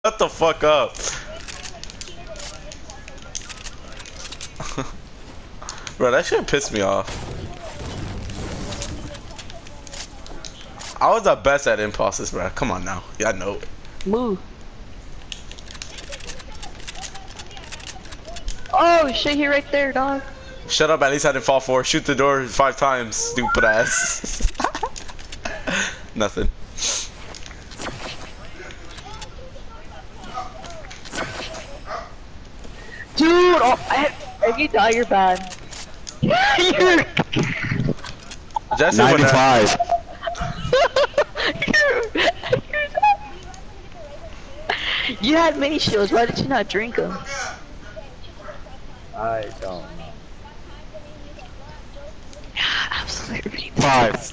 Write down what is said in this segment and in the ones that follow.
Shut the fuck up. Bro, that shit pissed me off. I was the best at impulses, bro. Come on now. Yeah, I know it. Move. Oh shit, he right there, dog. Shut up, at least I didn't fall for it. Shoot the door 5 times, stupid ass. Nothing. Dude, oh, if you die, you're bad. You're... Jesse 95. You had mini shields, why did you not drink them? I don't know. Absolutely. 5.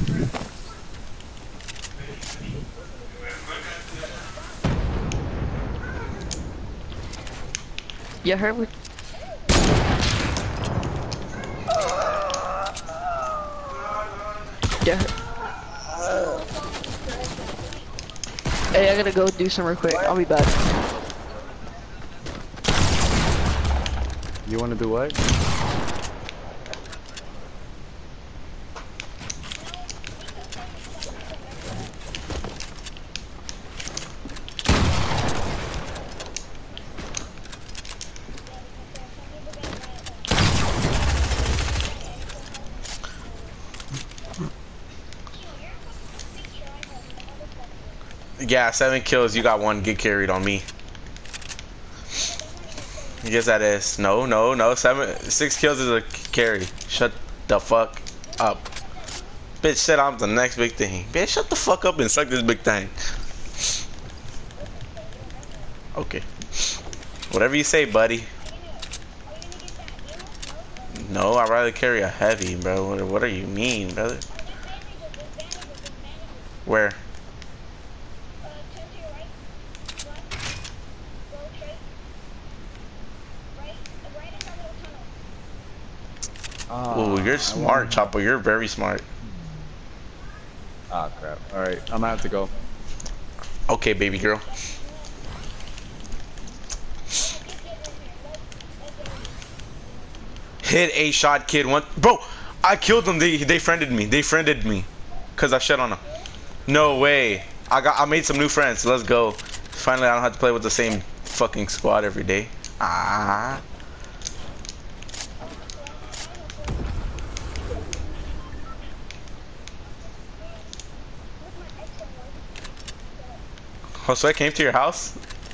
You heard what? Yeah. Hey, I gotta go do some real quick. I'll be back. You want to do what? Yeah, 7 kills. You got 1. Get carried on me. Yes, that is. No. 6 kills is a carry. Shut the fuck up. Bitch said I'm the next big thing. Bitch, shut the fuck up and suck this big thing. Okay. Whatever you say, buddy. No, I'd rather carry a heavy, bro. What do you mean, brother? Where? Oh, you're smart, Chopper. You're very smart. Ah, crap. Alright, I'm gonna have to go. Okay, baby girl. Hit a shot, kid. One, bro. I killed them. They friended me. They friended me, cause I shit on them. No way. I made some new friends. Let's go. Finally, I don't have to play with the same fucking squad every day. Ah. Oh, so I came to your house?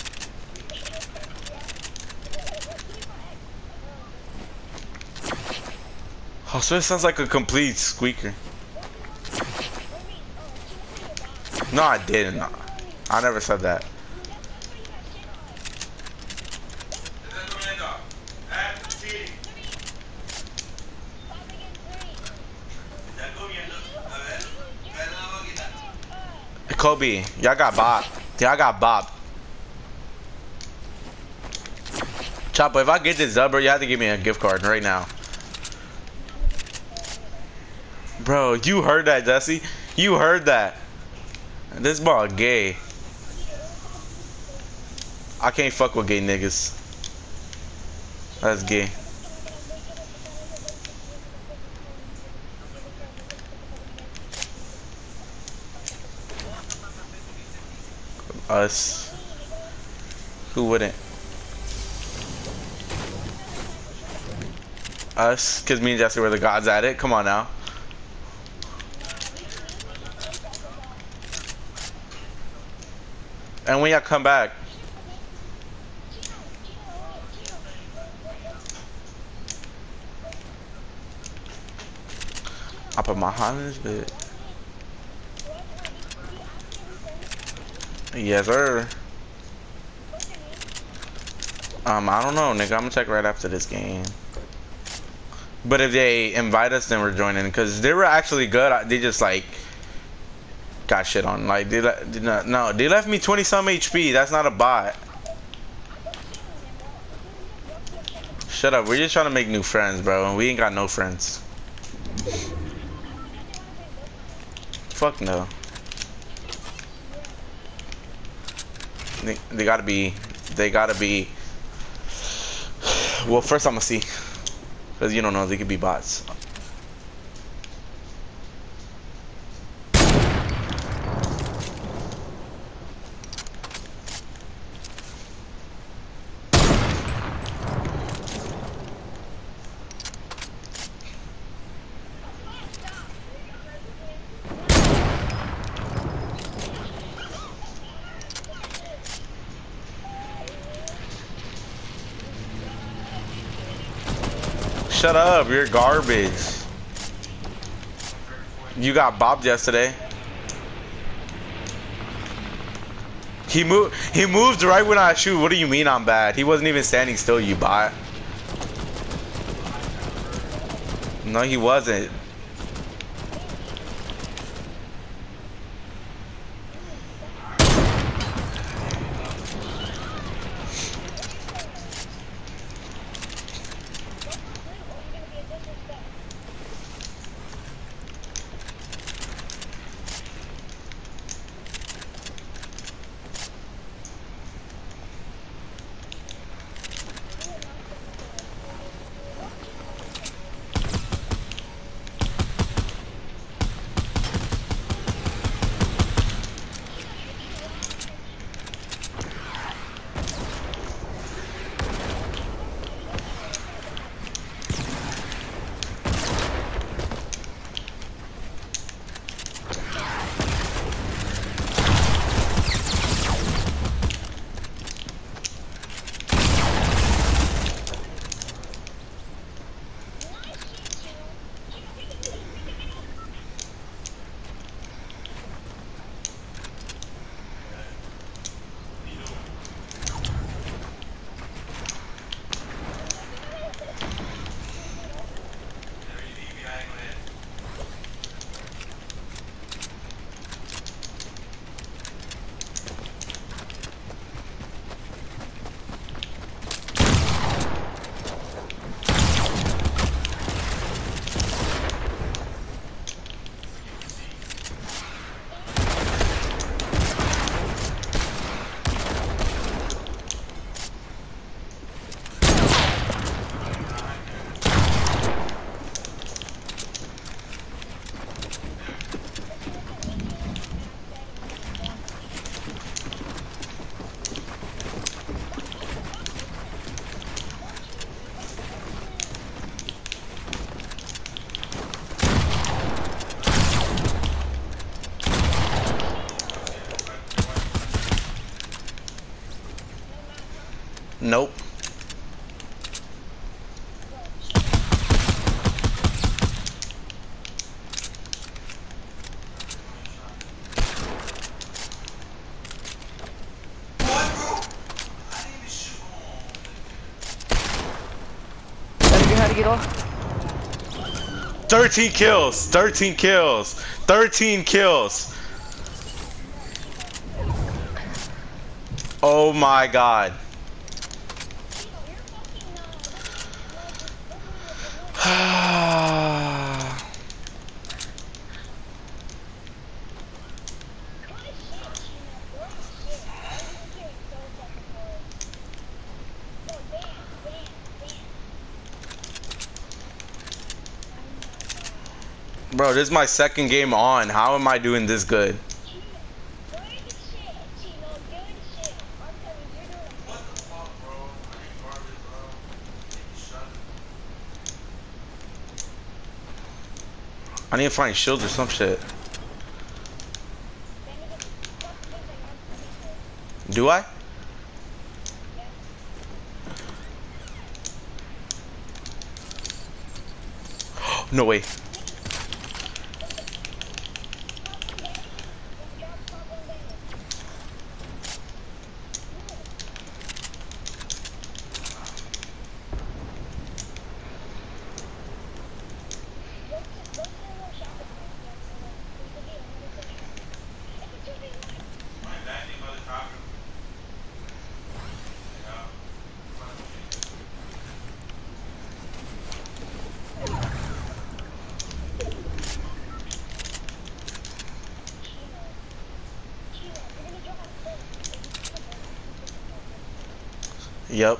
Oh, so it sounds like a complete squeaker. No, I didn't. I never said that. Kobe, y'all got bopped. Y'all got bopped. Chopper, if I get this dub, bro, you have to give me a gift card right now. Bro, you heard that, Jesse. You heard that. This ball gay. I can't fuck with gay niggas. That's gay. Us. Who wouldn't? Us, cause me and Jesse were the gods at it. Come on now. And when y'all come back, I put my hand in this bit. Yes, sir. I don't know, nigga. I'm gonna check right after this game. But if they invite us, then we're joining. Cause they were actually good. They just like got shit on. Like they left me 20 some HP. That's not a bot. Shut up. We're just trying to make new friends, bro. And we ain't got no friends. Fuck no. They gotta be. They gotta be. Well, first I'm gonna see, cause you don't know, they could be bots. Shut up, you're garbage. You got bobbed yesterday. He moved right when I shoot. What do you mean I'm bad? He wasn't even standing still, you bot. No, he wasn't. Nope. How to get off? 13 kills. 13 kills. 13 kills. Oh my god. Bro, this is my second game on. How am I doing this good? I need to find shields or some shit. Do I? No way. Yep.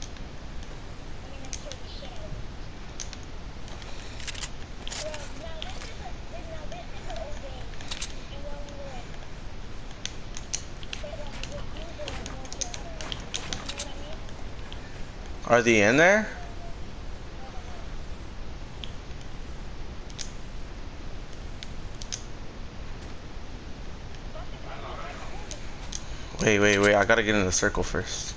Are they in there? Wait. I gotta get in the circle first.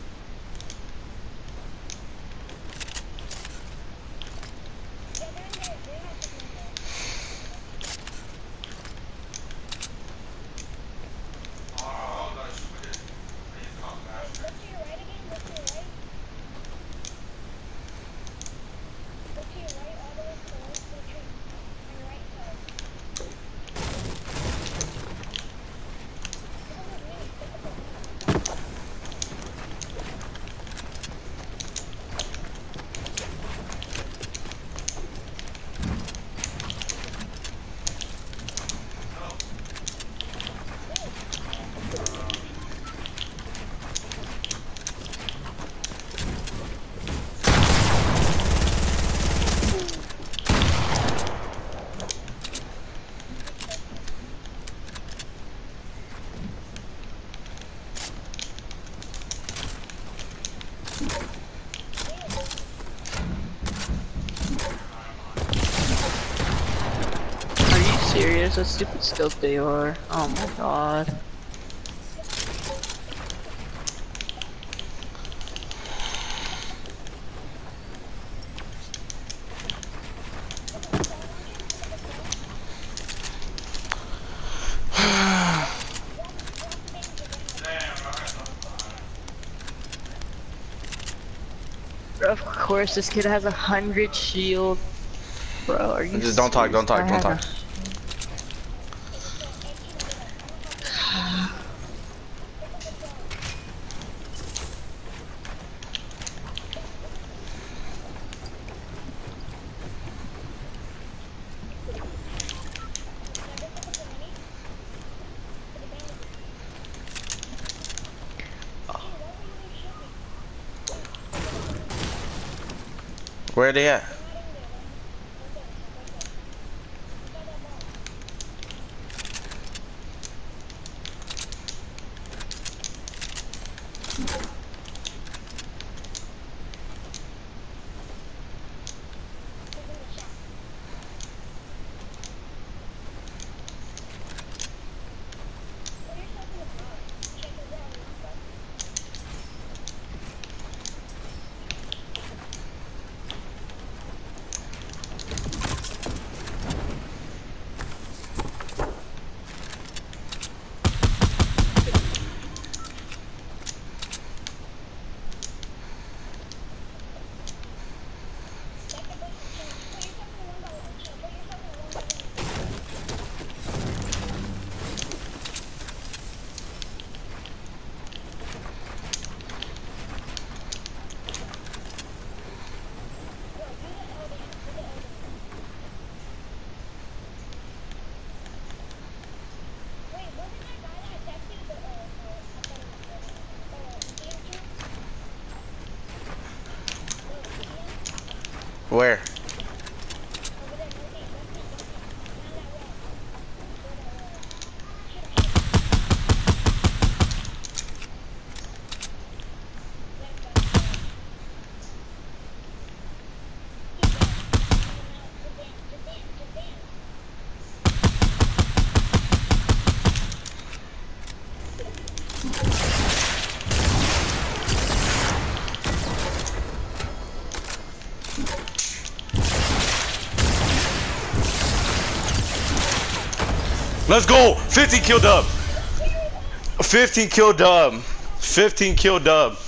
Are you serious? What stupid scope they are. Oh my god. Of course, this kid has 100 shield. Bro, are you Just don't talk, serious? don't talk, I don't have talk. Where are they at? Where? Let's go! 15 kill dub! 15 kill dub! 15 kill dub!